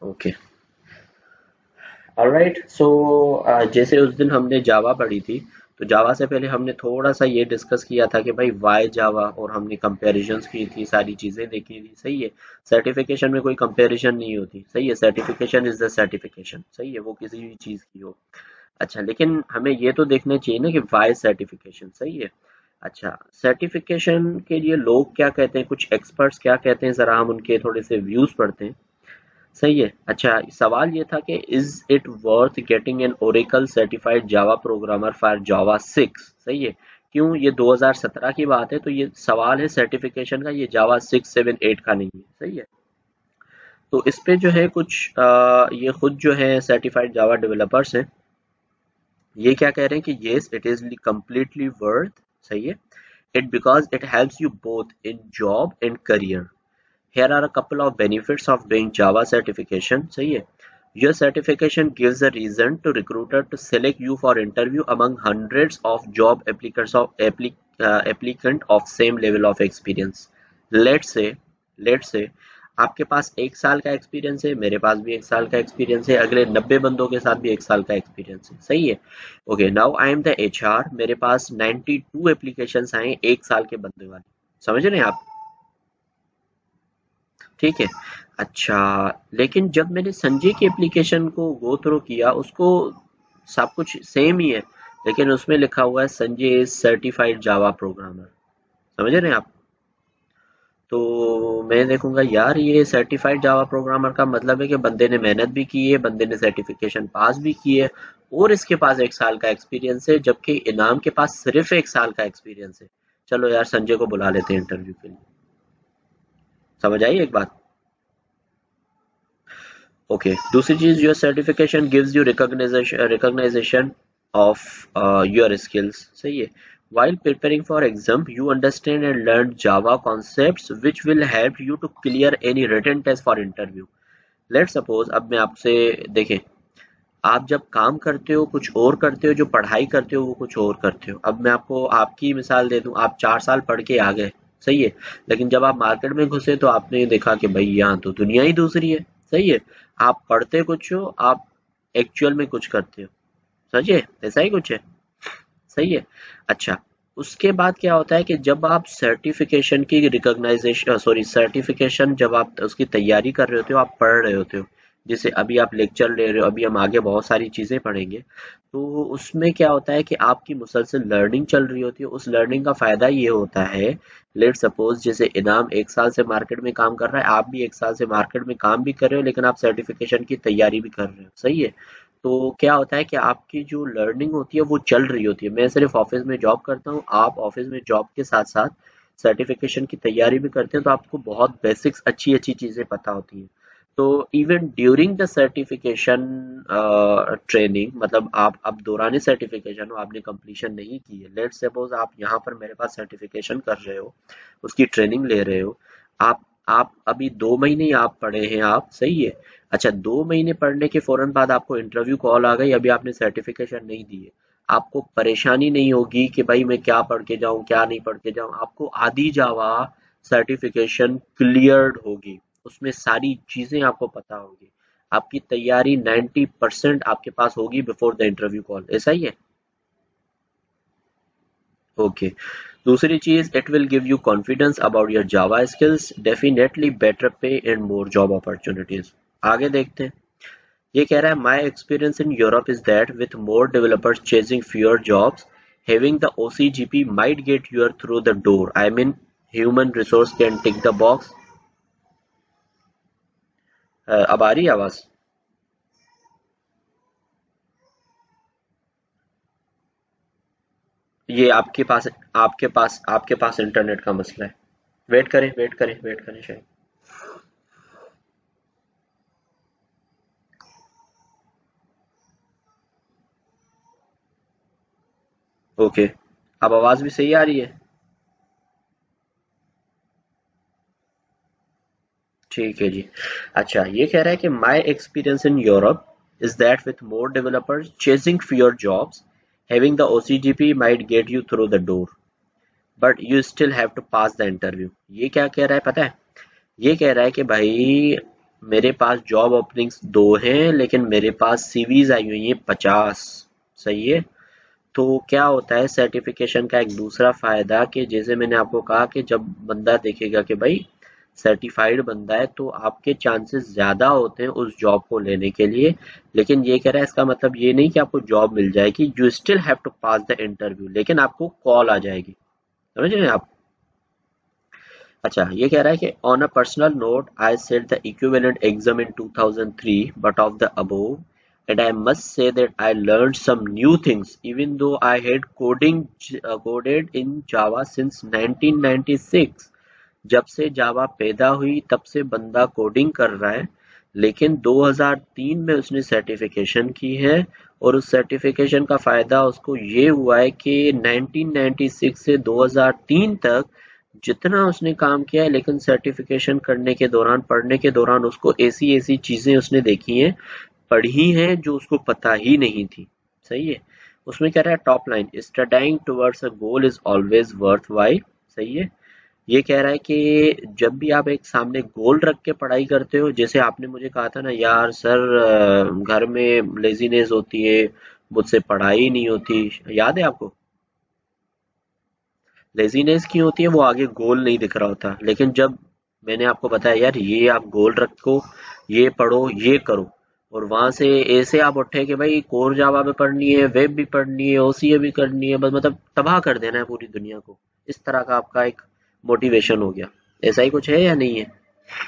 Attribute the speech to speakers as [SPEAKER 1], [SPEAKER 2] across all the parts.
[SPEAKER 1] Okay, alright. सो जैसे उस दिन हमने जावा पढ़ी थी, तो जावा से पहले हमने थोड़ा सा ये डिस्कस किया था कि भाई वाई जावा, और हमने कंपैरिजंस की थी, सारी चीजें देखी थी, सही है। सर्टिफिकेशन में कोई कंपैरिजन नहीं होती, सही है। सर्टिफिकेशन इज द सर्टिफिकेशन, सही है, वो किसी भी चीज की हो। अच्छा, लेकिन हमें ये तो देखना चाहिए ना कि वाई सर्टिफिकेशन, सही है। अच्छा, सर्टिफिकेशन के लिए लोग क्या कहते हैं, कुछ एक्सपर्ट्स क्या कहते हैं, जरा हम उनके थोड़े से व्यूज पढ़ते हैं। सही है। अच्छा, सवाल ये था कि is it worth getting an Oracle certified Java programmer for Java 6, सही है। क्यों, ये 2017 की बात है, तो ये सवाल है सर्टिफिकेशन का, ये जावा 6, 7, 8 का नहीं है, सही है। तो इस पे जो है कुछ ये खुद जो है सर्टिफाइड जावा डेवलपर्स हैं, ये क्या कह रहे हैं कि yes it is completely worth, सही है। It because it helps you both in job and career. Here are a couple of benefits of doing Java certification. सही है। Your certification gives a reason to recruiter to select you for interview among hundreds of job applicant of same level of experience. Let's say आपके पास 1 साल का experience है, मेरे पास भी 1 साल का एक्सपीरियंस है, अगले 90 बंदों के साथ भी 1 साल का एक्सपीरियंस है, सही है। Okay, now I am the HR, मेरे पास 92 एप्लीकेशन आए 1 साल के बंदे वाले, समझ रहे हैं आप? ठीक है। अच्छा, लेकिन जब मैंने संजय की एप्लीकेशन को गो थ्रू किया, उसको सब कुछ सेम ही है, लेकिन उसमें लिखा हुआ है Sanjay is certified Java programmer, समझ रहे हैं आप? तो मैं देखूंगा यार, ये सर्टिफाइड जावा प्रोग्रामर का मतलब है कि बंदे ने मेहनत भी की है, बंदे ने सर्टिफिकेशन पास भी की है, और इसके पास 1 साल का एक्सपीरियंस है, जबकि इनाम के पास सिर्फ 1 साल का एक्सपीरियंस है। चलो यार, संजय को बुला लेते हैं इंटरव्यू के लिए। समझ आई एक बात? ओके, दूसरी चीज, your certification gives you recognization of your skills, सही है। While preparing for exam, you understand and learn Java concepts which will help you to clear any written test for interview. Let's suppose, अब मैं आपसे, देखें, आप जब काम करते हो कुछ और करते हो, जो पढ़ाई करते हो वो कुछ और करते हो। अब मैं आपको आपकी मिसाल दे दूं, आप 4 साल पढ़ के आ गए, सही है, लेकिन जब आप मार्केट में घुसे तो आपने देखा कि भाई यहाँ तो दुनिया ही दूसरी है, सही है। आप पढ़ते कुछ हो, आप एक्चुअल में कुछ करते हो, समझिए, ऐसा ही कुछ है, सही है। अच्छा, उसके बाद क्या होता है कि जब आप सर्टिफिकेशन की रिकॉग्नाइजेशन, सॉरी, सर्टिफिकेशन जब आप उसकी तैयारी कर रहे होते हो, आप पढ़ रहे होते हो, जैसे अभी आप लेक्चर ले रहे हो, अभी हम आगे बहुत सारी चीजें पढ़ेंगे, तो उसमें क्या होता है कि आपकी मुसलसल लर्निंग चल रही होती है। उस लर्निंग का फायदा ये होता है, लेट सपोज जैसे इनाम 1 साल से मार्केट में काम कर रहा है, आप भी 1 साल से मार्केट में काम भी कर रहे हो, लेकिन आप सर्टिफिकेशन की तैयारी भी कर रहे हो, सही है। तो क्या होता है कि आपकी जो लर्निंग होती है वो चल रही होती है। मैं सिर्फ ऑफिस में जॉब करता हूँ, आप ऑफिस में जॉब के साथ साथ सर्टिफिकेशन की तैयारी भी करते हैं, तो आपको बहुत बेसिक्स अच्छी अच्छी चीजें पता होती हैं। तो even during the certification training, मतलब आप अब दौरान सर्टिफिकेशन हो, आपने कंप्लीशन नहीं की है, लेट्स सपोज आप यहाँ पर मेरे पास सर्टिफिकेशन कर रहे हो, उसकी ट्रेनिंग ले रहे हो, आप अभी 2 महीने ही आप पढ़े हैं, आप, सही है। अच्छा, 2 महीने पढ़ने के फौरन बाद आपको इंटरव्यू कॉल आ गई, अभी आपने सर्टिफिकेशन नहीं दी है, आपको परेशानी नहीं होगी कि भाई मैं क्या पढ़ के जाऊं, क्या नहीं पढ़ के जाऊं। आपको आधी जावा सर्टिफिकेशन क्लियर्ड होगी, उसमें सारी चीजें आपको पता होगी, आपकी तैयारी 90% आपके पास होगी बिफोर द इंटरव्यू कॉल, ऐसा ही है। ओके, दूसरी चीज, it will give you confidence about your Java skills, definitely better pay and more job opportunities. आगे देखते हैं। ये कह रहा है, my experience in Europe is that with more developers chasing fewer jobs, having the OCGP might get you through the door. I mean, human resource can tick the box. अब आ रही है आवाज? ये आपके पास इंटरनेट का मसला है। वेट करें शायद। ओके, अब आवाज भी सही आ रही है? ठीक है जी। अच्छा, ये कह रहा है कि my experience in Europe is that with more developers chasing fewer jobs, having the OCGP might get you through the door, but you still have to pass the interview. ये क्या कह रहा है पता है? ये कह रहा है कि भाई मेरे पास जॉब ओपनिंग्स 2 हैं लेकिन मेरे पास सीवीज आई हुई हैं 50। सही है। तो क्या होता है सर्टिफिकेशन का एक दूसरा फायदा कि जैसे मैंने आपको कहा कि जब बंदा देखेगा कि भाई सर्टिफाइड बंदा है तो आपके चांसेस ज्यादा होते हैं उस जॉब को लेने के लिए। लेकिन ये कह रहा है इसका मतलब ये नहीं कि आपको जॉब मिल जाएगी, you still have to pass the interview, लेकिन आपको कॉल आ जाएगी। समझ रहे हैं आप? अच्छा, ये कह रहा है कि on a personal note I sat the equivalent exam in 2003 but of the above and I must say that I learn some new things even though I had coded in Java since 1996। जब से जावा पैदा हुई तब से बंदा coding कर रहा है, लेकिन 2003 में उसने सर्टिफिकेशन की है और उस सर्टिफिकेशन का फायदा उसको ये हुआ है कि 1996 से 2003 तक जितना उसने काम किया है, लेकिन सर्टिफिकेशन करने के दौरान, पढ़ने के दौरान उसको ऐसी ऐसी चीजें उसने देखी हैं, पढ़ी हैं जो उसको पता ही नहीं थी। सही है। उसमें कह रहा है top line, studying towards a goal is always worth while. सही है। ये कह रहा है कि जब भी आप एक सामने गोल रख के पढ़ाई करते हो, जैसे आपने मुझे कहा था ना यार सर घर में लेजीनेस होती है, मुझसे पढ़ाई नहीं होती, याद है आपको? लेजीनेस क्यों होती है? वो आगे गोल नहीं दिख रहा होता। लेकिन जब मैंने आपको बताया यार ये आप गोल रखो, ये पढ़ो, ये करो, और वहां से ऐसे आप उठे कि भाई कोर जावा भी पढ़नी है, वेब भी पढ़नी है, ओसीए भी करनी है, बस मतलब तबाह कर देना है पूरी दुनिया को, इस तरह का आपका एक मोटिवेशन हो गया। ऐसा ही कुछ है या नहीं है?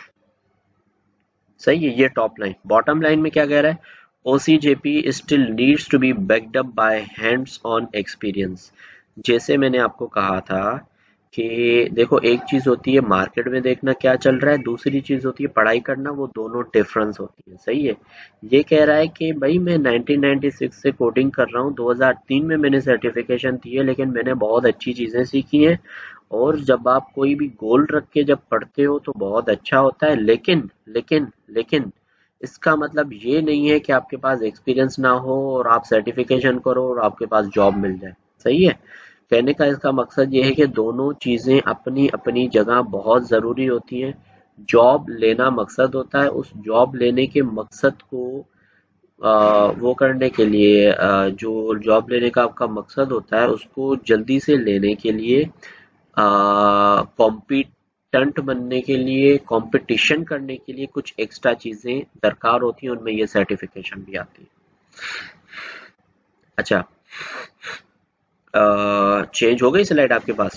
[SPEAKER 1] सही है। ये टॉप लाइन। बॉटम लाइन में क्या कह रहा है? OCJP still needs to be backed up by hands on experience. जैसे मैंने आपको कहा था कि देखो, एक चीज होती है मार्केट में देखना क्या चल रहा है, दूसरी चीज होती है पढ़ाई करना, वो दोनों डिफरेंस होती है। सही है। ये कह रहा है कि भाई मैं 1996 से कोडिंग कर रहा हूँ, 2003 में मैंने सर्टिफिकेशन दी है, लेकिन मैंने बहुत अच्छी चीजें सीखी हैं। और जब आप कोई भी गोल रख के जब पढ़ते हो तो बहुत अच्छा होता है, लेकिन लेकिन लेकिन इसका मतलब ये नहीं है कि आपके पास एक्सपीरियंस ना हो और आप सर्टिफिकेशन करो और आपके पास जॉब मिल जाए। सही है। कहने का इसका मकसद ये है कि दोनों चीजें अपनी अपनी जगह बहुत जरूरी होती हैं। जॉब लेना मकसद होता है, उस जॉब लेने के मकसद को वो करने के लिए, जो जॉब लेने का आपका मकसद होता है उसको जल्दी से लेने के लिए, कॉम्पिटेंट बनने के लिए, कंपटीशन करने के लिए कुछ एक्स्ट्रा चीजें दरकार होती हैं, उनमें ये सर्टिफिकेशन भी आती है। अच्छा, चेंज हो गई स्लाइड आपके पास?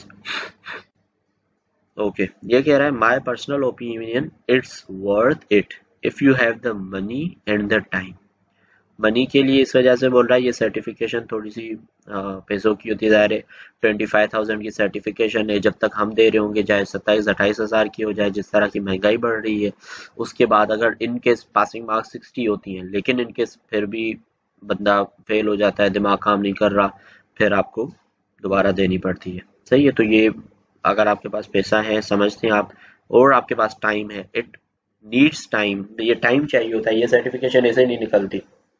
[SPEAKER 1] ओके। ये कह रहा है my personal opinion, it's worth it if you have the money and the time. Money के लिए इस वजह से बोल रहा है, ये सर्टिफिकेशन थोड़ी सी पैसों की होती जा रही है। 25,000 की सर्टिफिकेशन है, जब तक हम दे रहे होंगे चाहे 27-28 हज़ार की हो जाए, जिस तरह की महंगाई बढ़ रही है। उसके बाद अगर इनकेस पासिंग मार्क्स 60 होती हैं, लेकिन इनकेस फिर भी बंदा फेल हो जाता है, दिमाग काम नहीं कर रहा, फिर आपको दोबारा देनी पड़ती है। सही है। तो ये अगर आपके पास पैसा है, समझते हैं आप, और आपके पास टाइम है, इट नीड्स टाइम, ये टाइम चाहिए होता है, ये सर्टिफिकेशन ऐसे नहीं निकलती।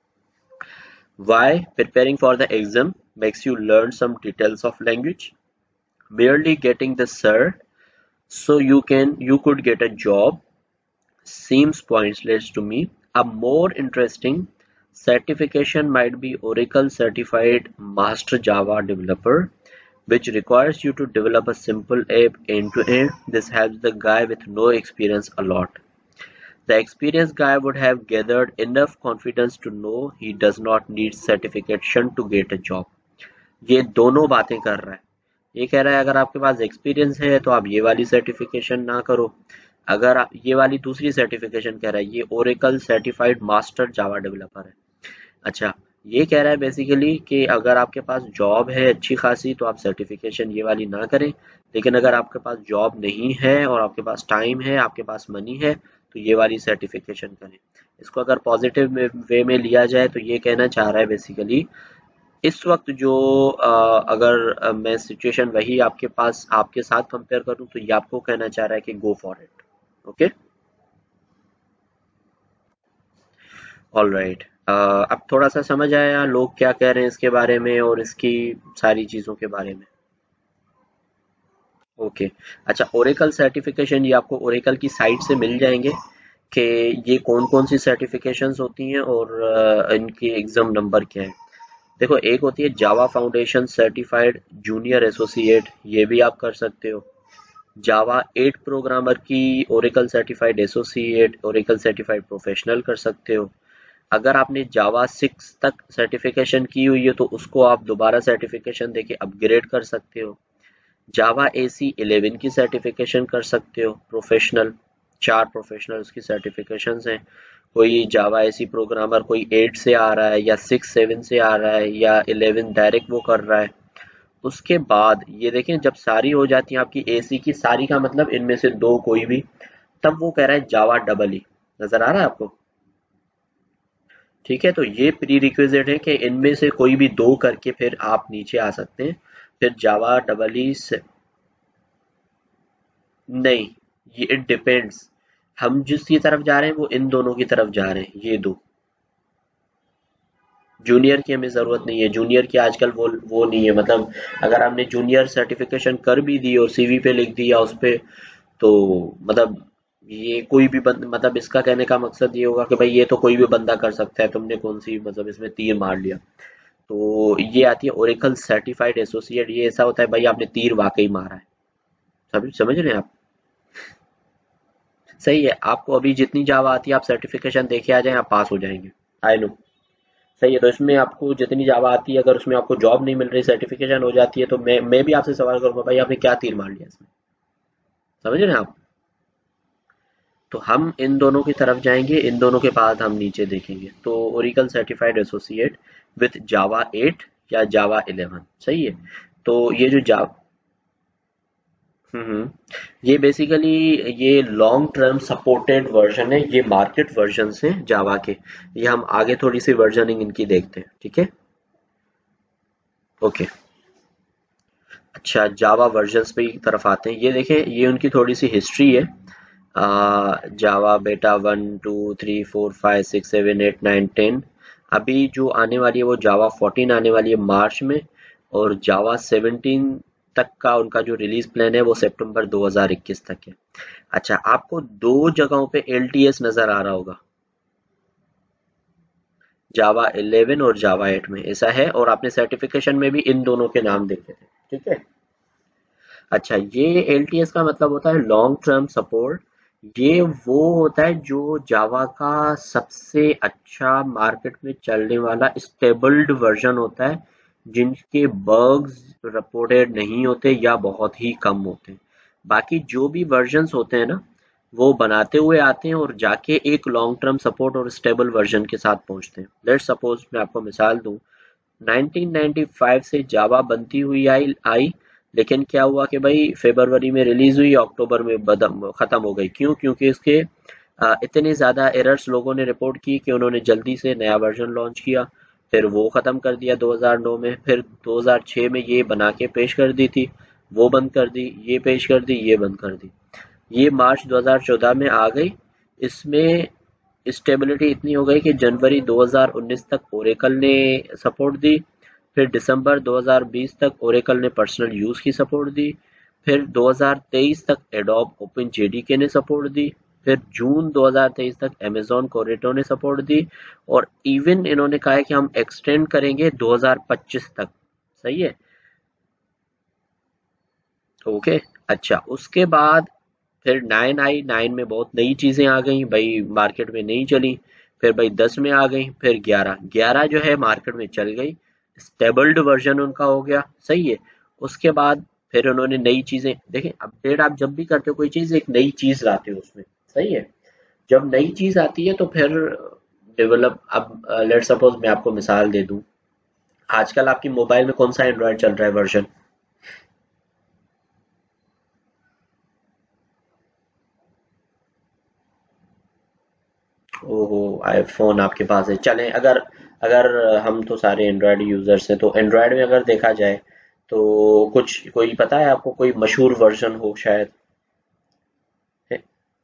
[SPEAKER 1] Why preparing for the exam makes you learn some details of language. Merely getting the cert so you could get a job seems pointless to me. A more interesting certification might be Oracle Certified Master Java Developer, which requires you to develop a simple app end to end. This helps the guy with no experience a lot. The experienced guy would have gathered enough confidence to know he does not need certification to get a job. ये दोनों बातें कर रहा है। ये कह रहा है अगर आपके पास एक्सपीरियंस है तो आप ये वाली सर्टिफिकेशन ना करो। अगर आप ये वाली दूसरी सर्टिफिकेशन कह रहा है, ये Oracle certified master Java developer है। अच्छा, ये कह रहा है बेसिकली कि अगर आपके पास जॉब है अच्छी खासी तो आप सर्टिफिकेशन ये वाली ना करें, लेकिन अगर आपके पास जॉब नहीं है और आपके पास टाइम है, आपके पास मनी है, तो ये वाली सर्टिफिकेशन करें। इसको अगर पॉजिटिव वे में लिया जाए तो ये कहना चाह रहा है बेसिकली इस वक्त जो अगर मैं सिचुएशन वही आपके पास आपके साथ कंपेयर करूं तो ये आपको कहना चाह रहा है कि go for it. Okay, all right. अब थोड़ा सा समझ आया लोग क्या कह रहे हैं इसके बारे में और इसकी सारी चीजों के बारे में। ओके। अच्छा, ओरेकल सर्टिफिकेशन ये आपको ओरेकल की साइट से मिल जाएंगे। कि ये कौन कौन सी सर्टिफिकेशंस होती हैं और इनके एग्जाम नंबर क्या है। देखो, एक होती है Java foundation certified junior associate, ये भी आप कर सकते हो। जावा 8 प्रोग्रामर की Oracle certified associate, Oracle certified professional कर सकते हो। अगर आपने जावा 6 तक सर्टिफिकेशन की हुई है तो उसको आप दोबारा सर्टिफिकेशन देके अपग्रेड कर सकते हो। जावा एसी 11 की सर्टिफिकेशन कर सकते हो प्रोफेशनल। 4 प्रोफेशनल उसकी सर्टिफिकेशंस हैं। कोई जावा एसी प्रोग्रामर कोई 8 से आ रहा है या 6 7 से आ रहा है या 11 डायरेक्ट वो कर रहा है। उसके बाद ये देखें, जब सारी हो जाती है आपकी एसी की सारी का मतलब इनमें से दो कोई भी, तब वो कह रहा है जावा डबल ई। नजर आ रहा है आपको? ठीक है, तो ये प्री रिक्विजिट है कि इनमें से कोई भी दो करके फिर आप नीचे आ सकते हैं। फिर जावा डबल ई से नहीं, ये इट डिपेंड्स। हम जिसकी तरफ जा रहे हैं वो इन दोनों की तरफ जा रहे हैं, ये दो। जूनियर की हमें ज़रूरत नहीं है, जूनियर की आजकल वो नहीं है, मतलब अगर हमने जूनियर सर्टिफिकेशन कर भी दी और सीवी पे लिख दिया उस पे, तो मतलब ये कोई भी मतलब इसका कहने का मकसद ये होगा कि भाई ये तो कोई भी बंदा कर सकता है, तुमने कौन सी मतलब इसमें तीर मार लिया। तो ये आती है ओरेकल सर्टिफाइड एसोसिएट, ये ऐसा होता है भाई आपने तीर वाकई मारा है। समझ समझ रहे हैं आप? सही है, आपको अभी जितनी जावा आती है आप सर्टिफिकेशन देके आ जाएं, आप पास हो जाएंगे। I know. सही है, तो इसमें आपको जितनी जावा आती है अगर उसमें आपको जॉब नहीं मिल रही, सर्टिफिकेशन हो जाती है, तो मैं भी आपसे सवाल करूंगा भाई आपने क्या तीर मार लिया इसमें। समझ रहे हैं आप? तो हम इन दोनों की तरफ जाएंगे, इन दोनों के बाद हम नीचे देखेंगे। तो Oracle certified associate with Java 8 या जावा 11, सही है। तो ये जो जावा, ये बेसिकली ये लॉन्ग टर्म सपोर्टेड वर्जन है, ये मार्केट वर्जन हैं जावा के। ये हम आगे थोड़ी सी वर्जनिंग इनकी देखते हैं, ठीक है। ओके। अच्छा, जावा वर्जन्स पे की तरफ आते हैं। ये देखें, ये उनकी थोड़ी सी हिस्ट्री है। जावा बेटा 1 2 3 4 5 6 7 8 9 10। अभी जो आने वाली है वो जावा 14 आने वाली है मार्च में। और जावा 17 तक का उनका जो रिलीज प्लान है वो सितंबर 2021 तक है। अच्छा, आपको दो जगहों पे एलटीएस नजर आ रहा होगा, जावा 11 और जावा 8 में ऐसा है, और आपने सर्टिफिकेशन में भी इन दोनों के नाम देखे थे, ठीक है। अच्छा, ये एलटीएस का मतलब होता है लॉन्ग टर्म सपोर्ट। ये वो होता है जो जावा का सबसे अच्छा मार्केट में चलने वाला स्टेबल्ड वर्जन होता है, जिनके बग्स रिपोर्टेड नहीं होते या बहुत ही कम होते हैं। बाकी जो भी वर्जन्स होते हैं ना, वो बनाते हुए आते हैं और जाके एक लॉन्ग टर्म सपोर्ट और स्टेबल वर्जन के साथ पहुंचते हैं। लेट्स सपोज मैं आपको मिसाल दूं, 1995 से जावा बनती हुई आई, लेकिन क्या हुआ कि भाई फरवरी में रिलीज हुई, अक्टूबर में खत्म हो गई। क्यों? क्योंकि इसके इतने ज्यादा एरर्स लोगों ने रिपोर्ट की कि उन्होंने जल्दी से नया वर्जन लॉन्च किया, फिर वो खत्म कर दिया 2009 में, फिर 2006 में ये बना के पेश कर दी थी, वो बंद कर दी, ये पेश कर दी, ये बंद कर दी। ये मार्च 2014 में आ गई। इसमें स्टेबिलिटी इतनी हो गई कि जनवरी 2019 तक ओरेकल ने सपोर्ट दी। फिर दिसंबर 2020 तक ओरेकल ने पर्सनल यूज की सपोर्ट दी। फिर 2023 तक एडोब ओपन जेडीके ने सपोर्ट दी। फिर जून 2023 तक अमेजॉन कोरेटो ने सपोर्ट दी। और इवन इन्होंने कहा है कि हम एक्सटेंड करेंगे 2025 तक। सही है। ओके। अच्छा, उसके बाद फिर 9 आई, 9 में बहुत नई चीजें आ गई भाई, मार्केट में नहीं चली। फिर भाई 10 में आ गई, फिर 11, 11 जो है मार्केट में चल गई, स्टेबल्ड वर्जन उनका हो गया, सही है। उसके बाद फिर उन्होंने नई चीजें देखें, अपडेट आप जब भी करते हो कोई चीज, एक नई चीज लाते हो उसमें, सही है। जब नई चीज आती है तो फिर डेवलप, अब लेट सपोज मैं आपको मिसाल दे दूं, आजकल आपकी मोबाइल में कौन सा एंड्रॉयड चल रहा है वर्जन? ओहो, आईफोन आपके पास है। चलें, अगर अगर हम तो सारे एंड्रॉयड यूजर्स हैं, तो एंड्रॉयड में अगर देखा जाए तो कुछ कोई पता है आपको कोई मशहूर वर्जन हो शायद? है?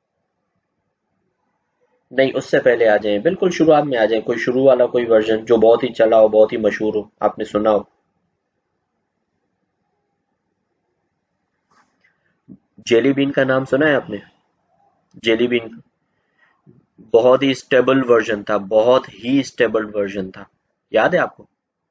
[SPEAKER 1] नहीं, उससे पहले आ जाएं, बिल्कुल शुरुआत में आ जाएं, कोई शुरू वाला कोई वर्जन जो बहुत ही चला हो, बहुत ही मशहूर हो, आपने सुना हो। जेली बीन का नाम सुना है आपने? Jelly Bean. बहुत ही स्टेबल वर्जन था, बहुत ही स्टेबल वर्जन था। याद है आपको?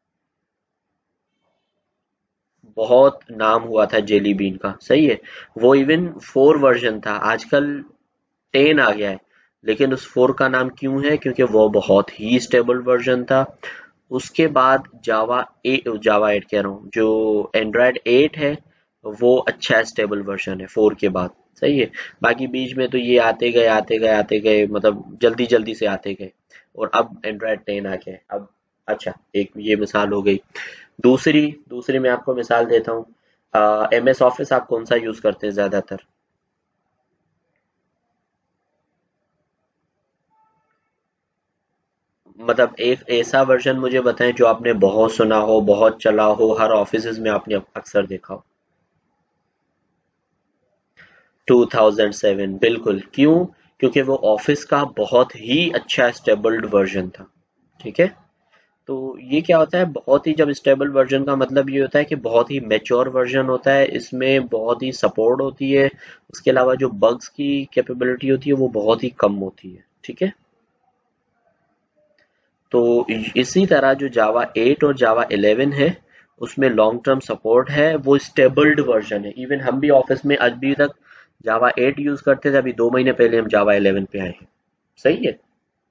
[SPEAKER 1] बहुत नाम हुआ था जेली बीन का, सही है। वो इवन 4 वर्जन था, आजकल 10 आ गया है। लेकिन उस 4 का नाम क्यों है? क्योंकि वो बहुत ही स्टेबल वर्जन था। उसके बाद जावा 8 कह रहा हूँ, जो एंड्रॉयड 8 है वो अच्छा स्टेबल वर्जन है 4 के बाद, सही है। बाकी बीच में तो ये आते गए मतलब जल्दी जल्दी से आते गए, और अब एंड्रॉयड 10 आ गया है अब। अच्छा, एक ये मिसाल हो गई। दूसरी दूसरी मैं आपको मिसाल देता हूँ। MS ऑफिस आप कौन सा यूज करते हैं ज्यादातर? मतलब एक ऐसा वर्जन मुझे बताएं जो आपने बहुत सुना हो, बहुत चला हो, हर ऑफिस में आपने अक्सर देखा हो। 2007, बिल्कुल। क्यों? क्योंकि वो ऑफिस का बहुत ही अच्छा स्टेबल्ड वर्जन था। ठीक है। तो ये क्या होता है, बहुत ही जब स्टेबल वर्जन का मतलब ये होता है कि बहुत ही मैच्योर वर्जन होता है, इसमें बहुत ही सपोर्ट होती है। उसके अलावा जो बग्स की कैपेबिलिटी होती है वो बहुत ही कम होती है। ठीक है। तो इसी तरह जो जावा 8 और जावा 11 है, उसमें लॉन्ग टर्म सपोर्ट है, वो स्टेबल्ड वर्जन है। इवन हम भी ऑफिस में अभी तक जावा 8 यूज करते थे, अभी 2 महीने पहले हम जावा 11 पे आए हैं। सही है।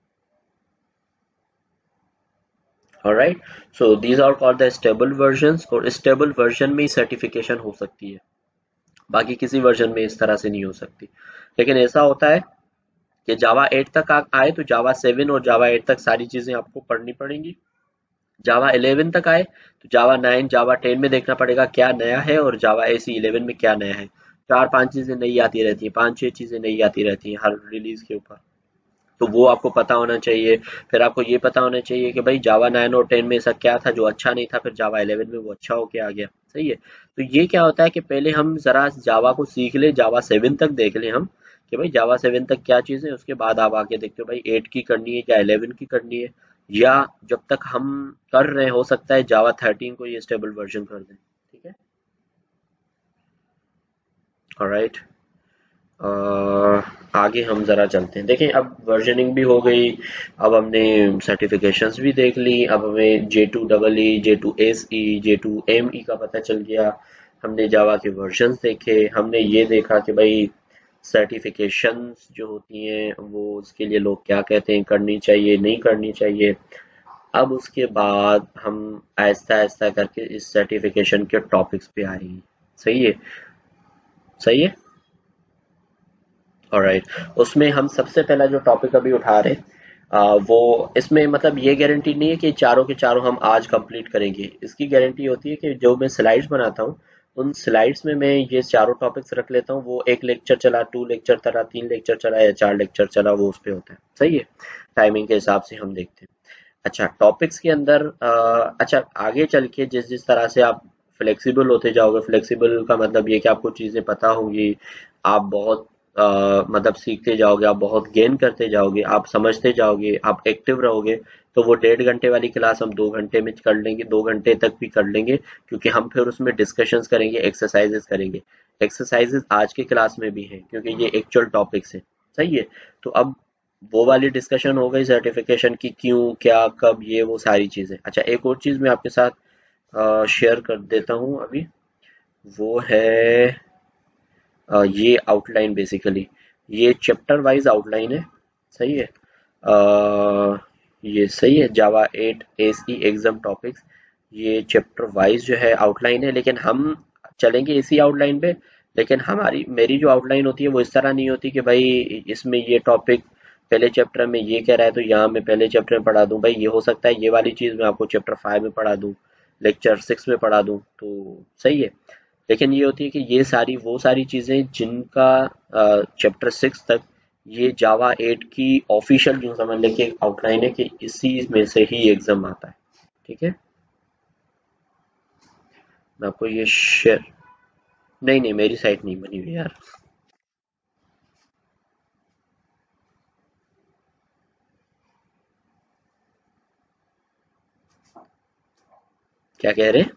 [SPEAKER 1] Alright. So these are called the stable versions, और स्टेबल वर्जन में ही सर्टिफिकेशन हो सकती है, बाकी किसी वर्जन में इस तरह से नहीं हो सकती। लेकिन ऐसा होता है कि जावा 8 तक आए तो जावा 7 और जावा 8 तक सारी चीजें आपको पढ़नी पड़ेंगी। जावा 11 तक आए तो जावा 9 जावा 10 में देखना पड़ेगा क्या नया है, और जावा एसी 11 में क्या नया है। 4-5 चीजें नई आती रहती हैं, 5-6 चीजें नई आती रहती हैं हर रिलीज के ऊपर। तो वो आपको पता होना चाहिए। फिर आपको ये पता होना चाहिए कि भाई जावा 9 और 10 में ऐसा क्या था जो अच्छा नहीं था, फिर जावा 11 में वो अच्छा होके आ गया। सही है। तो ये क्या होता है कि पहले हम जरा जावा को सीख ले, जावा 7 तक देख ले हम, कि भाई जावा 7 तक क्या चीज़ है, उसके बाद आप आगे देखते हो भाई 8 की करनी है या 11 की करनी है, या जब तक हम कर रहे हैं, हो सकता है जावा 13 को ये स्टेबल वर्जन कर दें। ठीक है। ऑलराइट। आगे हम ज़रा चलते हैं। देखें, अब वर्जनिंग भी हो गई, अब हमने सर्टिफिकेशंस भी देख ली, अब हमें J2EE, J2SE, J2ME का पता चल गया। हमने जावा के वर्जन्स देखे, हमने ये देखा कि भाई सर्टिफिकेशंस जो होती हैं वो उसके लिए लोग क्या कहते हैं, करनी चाहिए नहीं करनी चाहिए। अब उसके बाद हम आहिस्ता आहिस्ता करके इस सर्टिफिकेशन के टॉपिक्स पे आएंगे। सही है। सही है। ऑलराइट। उसमें हम सबसे पहला जो टॉपिक अभी उठा रहे हैं, वो इसमें मतलब ये गारंटी नहीं है कि चारों के चारों हम आज कंप्लीट करेंगे। इसकी गारंटी होती है कि जो मैं स्लाइड्स बनाता हूँ, उन स्लाइड्स में मैं ये चारों टॉपिक्स रख लेता हूँ। वो एक लेक्चर चला, 2 लेक्चर चला, 3 लेक्चर चला या 4 लेक्चर चला, वो उस पे होता है। सही है। टाइमिंग के हिसाब से हम देखते हैं। अच्छा, टॉपिक्स के अंदर अच्छा, आगे चल के जिस जिस तरह से आप फ्लेक्सिबल होते जाओगे, फ्लेक्सिबल का मतलब ये कि आपको चीज़ें पता होंगी, आप बहुत मतलब सीखते जाओगे, आप बहुत गेन करते जाओगे, आप समझते जाओगे, आप एक्टिव रहोगे, तो वो 1.5 घंटे वाली क्लास हम 2 घंटे में कर लेंगे, 2 घंटे तक भी कर लेंगे। क्योंकि हम फिर उसमें डिस्कशंस करेंगे, एक्सरसाइजेस करेंगे। एक्सरसाइजेस आज की क्लास में भी हैं क्योंकि ये एक्चुअल टॉपिक्स है। सही है। तो अब वो वाली डिस्कशन हो गई सर्टिफिकेशन की, क्यों क्या कब, ये वो सारी चीजें। अच्छा, एक और चीज मैं आपके साथ शेयर कर देता हूँ अभी, वो है ये आउटलाइन बेसिकली। ये चैप्टर वाइज आउटलाइन है। सही है। ये सही है, जावा 8 एसी एग्जाम टॉपिक्स, ये चैप्टर वाइज जो है आउटलाइन है। लेकिन हम चलेंगे इसी आउटलाइन पे। लेकिन हमारी मेरी जो आउटलाइन होती है वो इस तरह नहीं होती कि भाई इसमें ये टॉपिक पहले चैप्टर में ये कह रहा है तो यहाँ मैं पहले चैप्टर में पढ़ा दूं। भाई ये हो सकता है ये वाली चीज मैं आपको चैप्टर 5 में पढ़ा दूं, लेक्चर 6 में पढ़ा दूं, तो सही है। लेकिन ये होती है कि ये सारी वो सारी चीजें जिनका चैप्टर 6 तक ये जावा 8 की ऑफिशियल जो समझ लेके आउटलाइन है कि इसी में से ही एग्जाम आता है। ठीक है। मैं आपको ये शेयर, नहीं नहीं, मेरी साइट नहीं बनी हुई यार। क्या कह रहे हैं?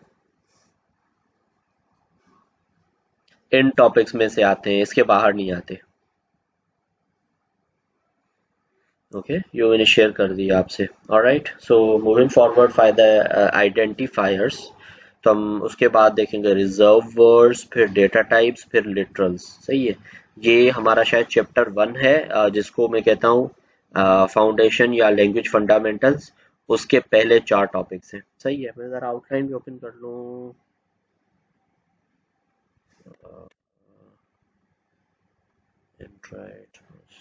[SPEAKER 1] इन टॉपिक्स में से आते हैं, इसके बाहर नहीं आते। ओके, ये मैंने शेयर कर दिया आपसे। Alright, so moving forward five the identifiers, तो हम उसके बाद देखेंगे रिजर्व वर्ड्स, फिर डेटा टाइप्स, फिर लिटरल्स। सही है, ये हमारा शायद चैप्टर 1 है, जिसको मैं कहता हूँ फाउंडेशन या लैंग्वेज फंडामेंटल्स। उसके पहले 4 टॉपिक्स हैं। सही है, मैं ज़रा आउटलाइन भी ओपन कर लूँ। इंट्राइट,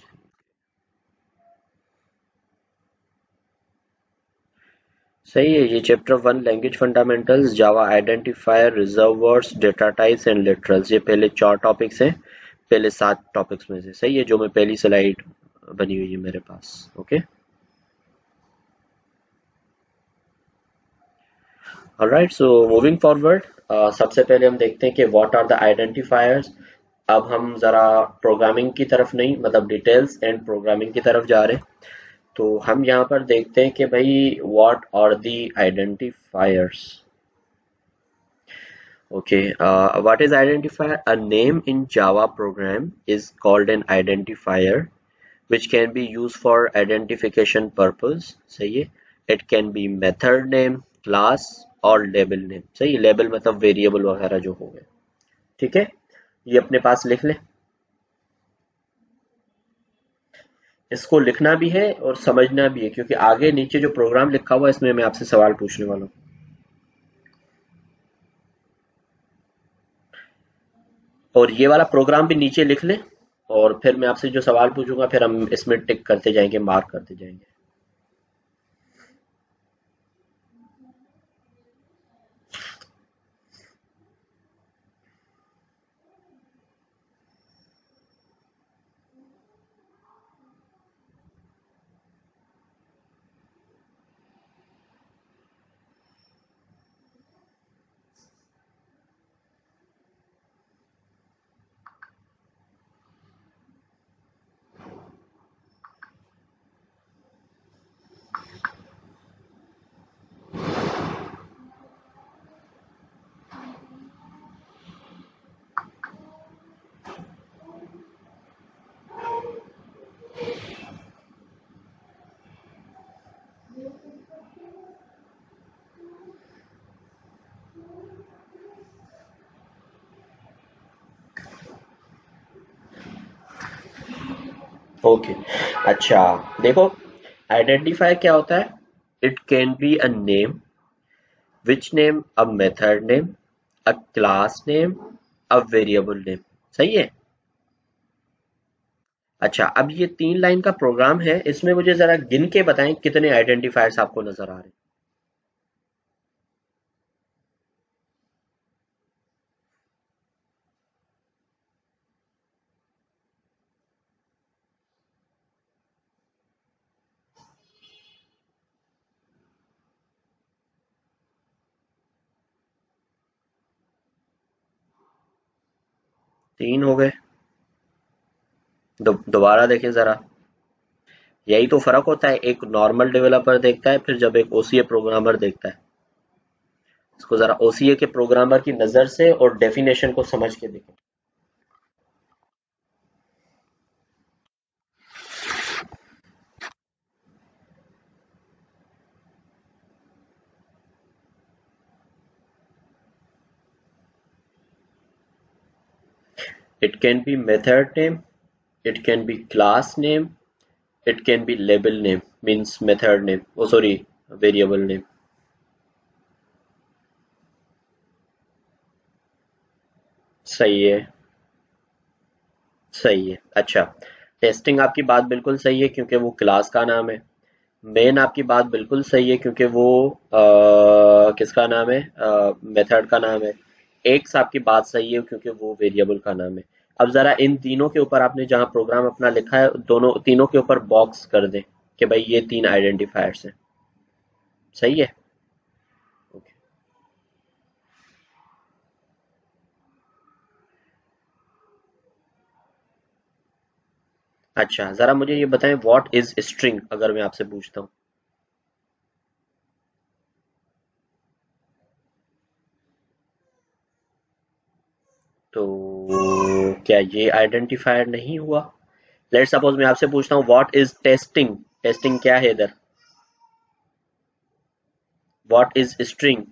[SPEAKER 1] सही है, ये chapter 1 language fundamentals, Java identifier, reserve words, data types and literals, ये पहले 4 टॉपिक्स हैं, पहले 7 टॉपिक्स में से। सही है, जो मैं पहली स्लाइड बनी हुई है मेरे पास। Okay, alright, so moving forward, सबसे पहले हम देखते हैं कि व्हाट आर द आइडेंटिफायर्स। अब हम जरा प्रोग्रामिंग की तरफ नहीं, मतलब डिटेल्स एंड प्रोग्रामिंग की तरफ जा रहे हैं। तो हम यहाँ पर देखते हैं कि भाई what are the identifiers. Okay, what is identifier? A name in Java program is called an identifier, which can be used for identification purpose. सही है, it can be method name, class और label name. सही है, label मतलब variable वगैरह जो हो गए। ठीक है, ये अपने पास लिख लें। इसको लिखना भी है और समझना भी है, क्योंकि आगे नीचे जो प्रोग्राम लिखा हुआ है इसमें मैं आपसे सवाल पूछने वाला हूँ। और ये वाला प्रोग्राम भी नीचे लिख लें, और फिर मैं आपसे जो सवाल पूछूंगा फिर हम इसमें टिक करते जाएंगे, मार्क करते जाएंगे। ओके, अच्छा, देखो, आइडेंटिफायर क्या होता है? It can be a name, which name, a method name, a class name, a variable name. सही है। अच्छा, अब ये 3 लाइन का प्रोग्राम है, इसमें मुझे जरा गिन के बताएं कितने आइडेंटिफायर्स आपको नजर आ रहे हैं। 3 हो गए। दोबारा देखें जरा, यही तो फर्क होता है, एक नॉर्मल डेवलपर देखता है, फिर जब एक ओसीए प्रोग्रामर देखता है। इसको जरा ओसीए के प्रोग्रामर की नजर से और डेफिनेशन को समझ के देखें। It can be method name, it can be class name, it can be label name, means method name. Oh, sorry, variable name. सही है, सही है। अच्छा, टेस्टिंग आपकी बात बिल्कुल सही है, क्योंकि वो क्लास का नाम है। मेन आपकी बात बिल्कुल सही है, क्योंकि वो किसका नाम है, मेथड का नाम है। एक्स आपकी बात सही है, क्योंकि वो वेरिएबल का नाम है। अब जरा इन तीनों के ऊपर आपने जहां प्रोग्राम अपना लिखा है, दोनों तीनों के ऊपर बॉक्स कर दें कि भाई ये 3 आइडेंटिफायर्स हैं। सही है। ओके। अच्छा, जरा मुझे ये बताएं, व्हाट इज स्ट्रिंग, अगर मैं आपसे पूछता हूँ। तो क्या ये आइडेंटिफायर नहीं हुआ? लेट सपोज मैं आपसे पूछता हूँ, व्हाट इज टेस्टिंग, टेस्टिंग क्या है इधर? What is string?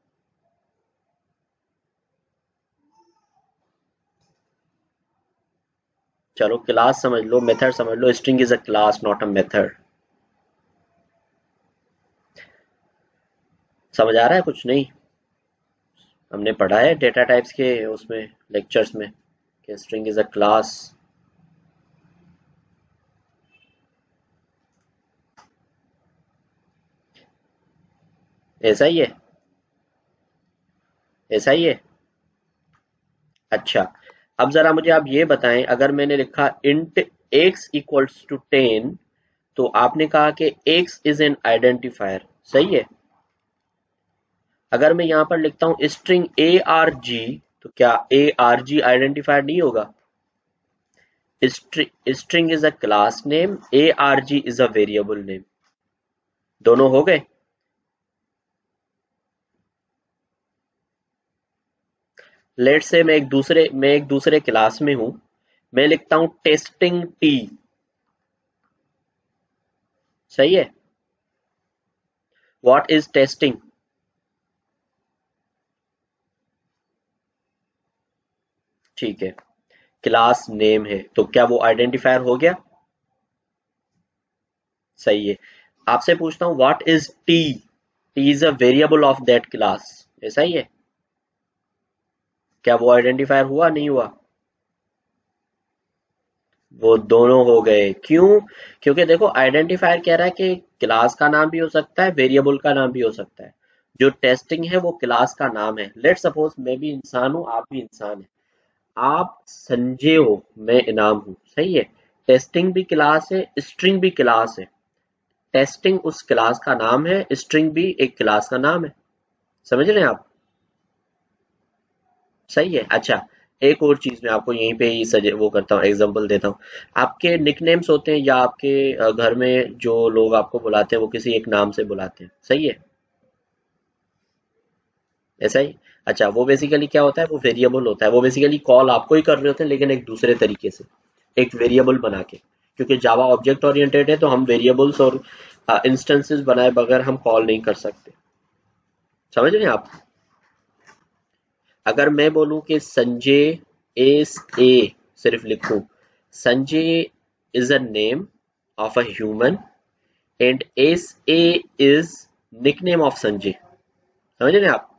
[SPEAKER 1] चलो क्लास समझ लो, मेथड समझ लो। String is a class not a method. समझ आ रहा है कुछ नहीं? हमने पढ़ा है डेटा टाइप्स के उसमें लेक्चर्स में कि स्ट्रिंग इज अ क्लास। ऐसा ही है? ऐसा ही है? अच्छा, अब जरा मुझे आप ये बताएं, अगर मैंने लिखा इंट x इक्वल्स टू 10, तो आपने कहा कि x इज एन आइडेंटिफायर, सही है? अगर मैं यहां पर लिखता हूं स्ट्रिंग arg, तो क्या arg आइडेंटिफायर नहीं होगा? String is a class name, arg is a variable name. दोनों हो गए? लेट से मैं एक दूसरे क्लास में हूं, मैं लिखता हूं टेस्टिंग टी, सही है? What is testing? ठीक है, क्लास नेम है, तो क्या वो आइडेंटिफायर हो गया? सही है। आपसे पूछता हूं what is T? T is a variable of that class, ऐसा ही है? क्या वो आइडेंटिफायर हुआ नहीं हुआ? वो दोनों हो गए, क्यों? क्योंकि देखो आइडेंटिफायर कह रहा है कि क्लास का नाम भी हो सकता है, वेरिएबल का नाम भी हो सकता है। जो टेस्टिंग है वो क्लास का नाम है। लेट सपोज मैं भी इंसान हूं, आप भी इंसान है। आप संजय हो, मैं इनाम हूं, सही है? टेस्टिंग भी क्लास है, स्ट्रिंग भी क्लास है। टेस्टिंग उस क्लास का नाम है, स्ट्रिंग भी एक क्लास का नाम है। समझ रहे हैं आप? सही है। अच्छा, एक और चीज मैं आपको यहीं पे ही वो करता हूँ, एग्जांपल देता हूँ। आपके निकनेम्स होते हैं, या आपके घर में जो लोग आपको बुलाते हैं वो किसी एक नाम से बुलाते हैं, सही है? ऐसा ही? अच्छा, वो बेसिकली क्या होता है, वो वेरिएबल होता है। वो बेसिकली कॉल आपको ही कर रहे होते हैं, लेकिन एक दूसरे तरीके से, एक वेरिएबल बना के। क्योंकि जावा ऑब्जेक्ट ओरिएंटेड है, तो हम वेरिएबल्स और इंस्टेंसेस बनाए बगैर हम कॉल नहीं कर सकते। समझ रहे हैं आप? अगर मैं बोलूं कि संजय एस ए, सिर्फ लिखूं Sanjay is a name of a human and S A is nickname of Sanjay. समझ रहे हैं आप?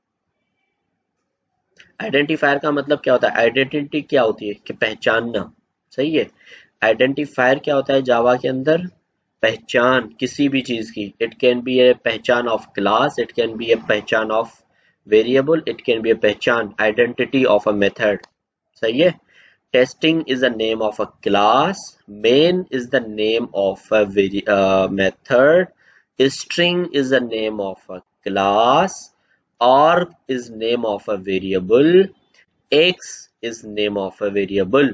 [SPEAKER 1] आइडेंटिफायर का मतलब क्या होता है? आइडेंटिटी क्या होती है? कि पहचानना, सही है? आइडेंटिफायर क्या होता है जावा के अंदर? पहचान किसी भी चीज की। इट कैन बी ए पहचान of class, it can be a पहचान of variable, it can be a पहचान आइडेंटिटी ऑफ अ मेथड, सही है? Testing is the name of a class. Main is the name of a method. String is the name of a class. Arg is name of a variable. X is name of a variable.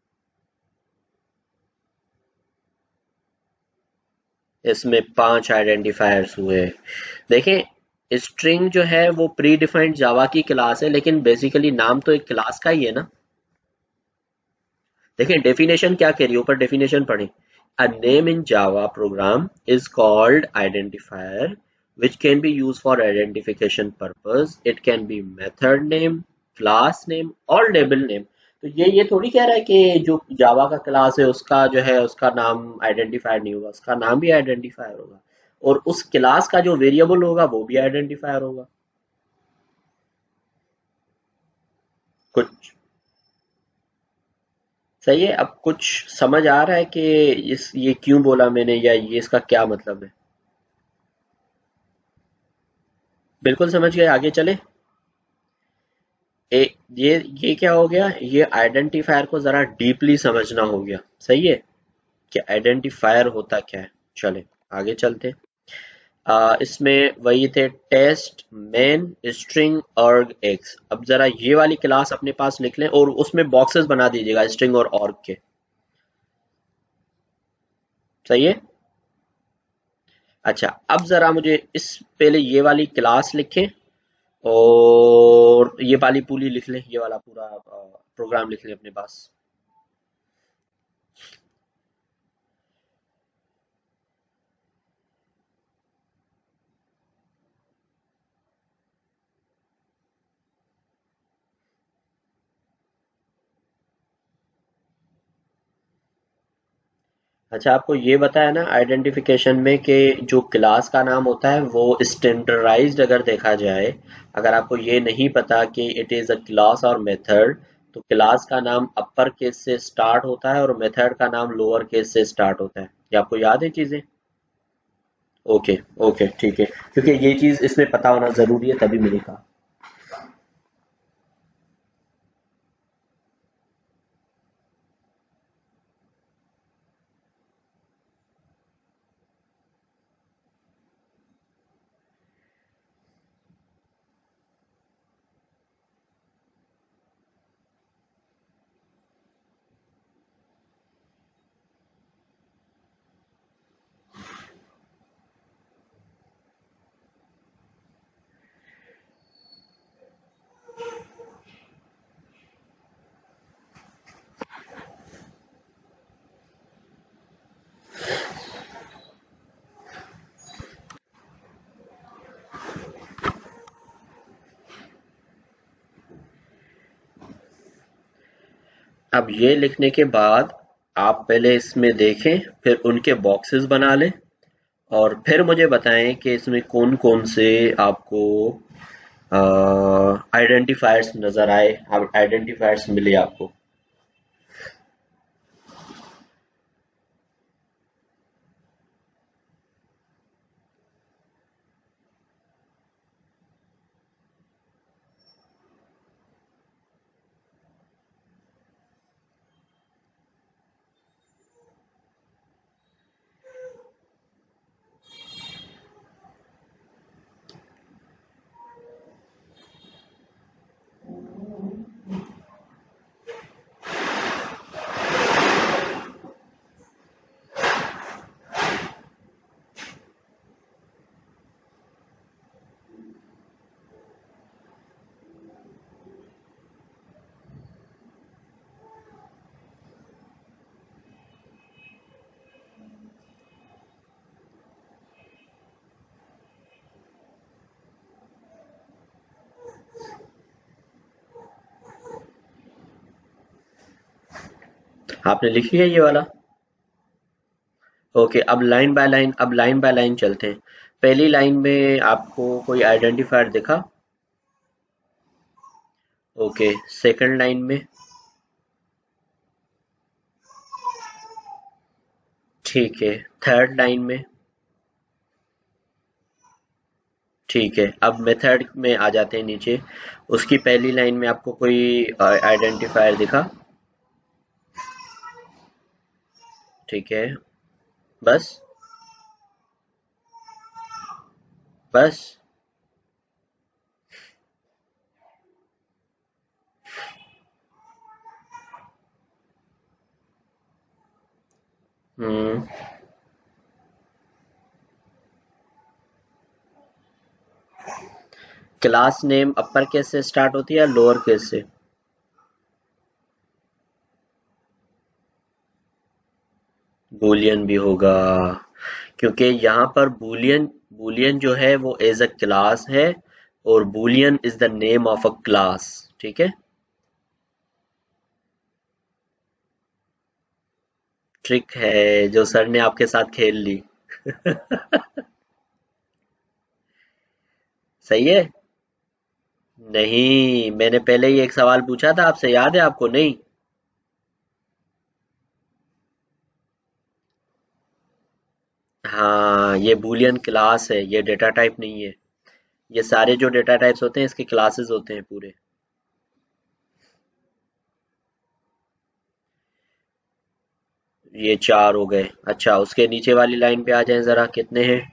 [SPEAKER 1] इसमें 5 identifiers हुए। देखें, string जो है वो pre defined जावा की class है, लेकिन basically नाम तो एक क्लास का ही है ना। देखिए डेफिनेशन क्या कह रही है, ऊपर डेफिनेशन पढ़े। A name in Java program is called identifier which can be used for identification purpose. It can be method name, class name और label name। तो ये थोड़ी कह रहा है कि जो जावा का क्लास है उसका जो है उसका नाम आइडेंटिफायर नहीं होगा, उसका नाम भी आइडेंटिफायर होगा। और उस क्लास का जो वेरिएबल होगा वो भी आइडेंटिफायर होगा। कुछ सही है? अब कुछ समझ आ रहा है कि ये क्यों बोला मैंने, या ये इसका क्या मतलब है? बिल्कुल समझ गए, आगे चले। ए, ये क्या हो गया, ये आइडेंटिफायर को जरा डीपली समझना हो गया, सही है? कि आइडेंटिफायर होता क्या है। चले आगे चलते। इसमें वही थे test main string arg X. अब जरा ये वाली क्लास अपने पास लिख लें और उसमें बॉक्सेस बना दीजिएगा स्ट्रिंग और ऑर्ग के, सही है? अच्छा, अब जरा मुझे इस पहले ये वाली क्लास लिखें और ये वाली पूरी लिख लें, ये वाला पूरा प्रोग्राम लिख लें अपने पास। अच्छा, आपको ये बताया ना आइडेंटिफिकेशन में कि जो क्लास का नाम होता है वो स्टैंडर्डाइज्ड अगर देखा जाए, अगर आपको ये नहीं पता कि इट इज अ क्लास और मेथड, तो क्लास का नाम अपर केस से स्टार्ट होता है और मेथड का नाम लोअर केस से स्टार्ट होता है। ये आपको याद है चीजें? ओके। ओके, ठीक है, क्योंकि ये चीज इसमें पता होना जरूरी है, तभी मैंने कहा। अब ये लिखने के बाद आप पहले इसमें देखें, फिर उनके बॉक्सेस बना लें, और फिर मुझे बताएं कि इसमें कौन कौन से आपको आइडेंटिफायर्स नजर आए, आइडेंटिफायर्स मिले आपको। आपने लिख लिया ये वाला? ओके, अब लाइन बाय लाइन चलते हैं। पहली लाइन में आपको कोई आइडेंटिफायर दिखा? ओके, सेकंड लाइन में? ठीक है, थर्ड लाइन में? ठीक है, अब मेथड में आ जाते हैं नीचे। उसकी पहली लाइन में आपको कोई आइडेंटिफायर दिखा? ठीक है, बस? बस? हम्म। क्लास नेम अपर केस से स्टार्ट होती है या लोअर केस से? बूलियन भी होगा, क्योंकि यहाँ पर बूलियन बूलियन जो है वो एज अ क्लास है, और boolean is the name of a class. ठीक है। ट्रिक है जो सर ने आपके साथ खेल ली। सही है। नहीं, मैंने पहले ही एक सवाल पूछा था आपसे, याद है आपको? नहीं। हाँ, ये बूलियन क्लास है, ये डेटा टाइप नहीं है। ये सारे जो डेटा टाइप्स होते हैं इसके क्लासेस होते हैं पूरे। ये चार हो गए। अच्छा, उसके नीचे वाली लाइन पे आ जाएं जरा, कितने हैं?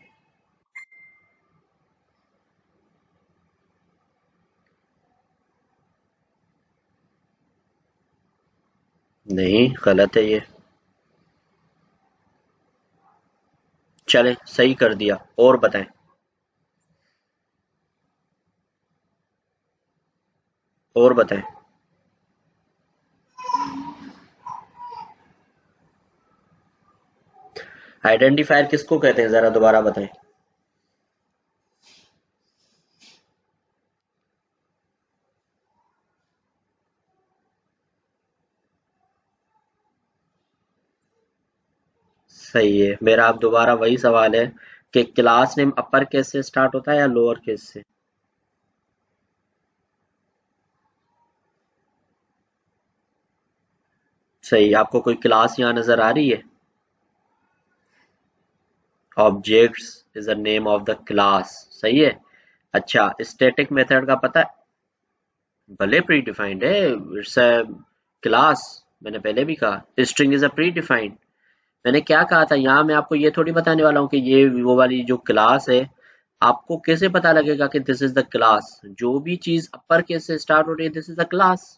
[SPEAKER 1] नहीं, गलत है ये। चलें, सही कर दिया, और बताएं। और बताएं। आइडेंटिफायर किसको कहते हैं, जरा दोबारा बताएं। सही है मेरा। अब दोबारा वही सवाल है कि क्लास नेम अपर केस से स्टार्ट होता है या लोअर केस से? सही। आपको कोई क्लास यहाँ नजर आ रही है? Objects is the name of the class. सही है। अच्छा, स्टैटिक मेथड का पता है? भले प्री डिफाइंड है, इट्स अ क्लास। मैंने पहले भी कहा string is a predefined. मैंने क्या कहा था, यहाँ मैं आपको ये थोड़ी बताने वाला हूँ कि ये वो वाली जो क्लास है। आपको कैसे पता लगेगा कि दिस इज द क्लास? जो भी चीज अपर केस से स्टार्ट हो रही है, दिस इज द क्लास।